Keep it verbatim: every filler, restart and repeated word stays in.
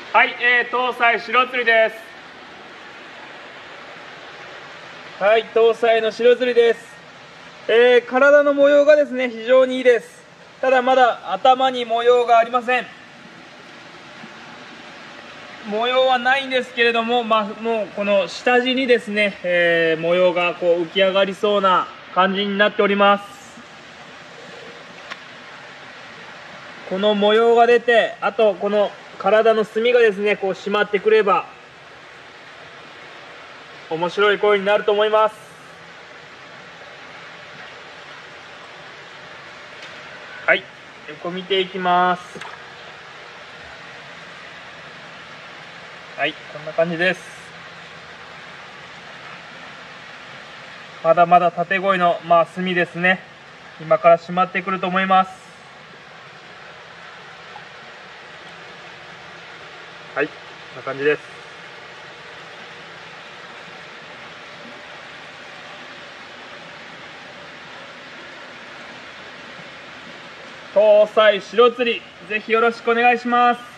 はい、えー、搭載白釣りです。はい、搭載の白釣りです。えー、体の模様がですね、非常にいいです。ただまだ頭に模様がありません。模様はないんですけれども、まあ、もうこの下地にですね、えー、模様がこう浮き上がりそうな感じになっております。この模様が出て、あとこの体の隅がですね、こう締まってくれば面白い声になると思います。はい、横見ていきます。はい、こんな感じです。まだまだ縦声の、まあ、隅ですね。今から締まってくると思います。はい、こんな感じです。搭載白釣り、ぜひよろしくお願いします。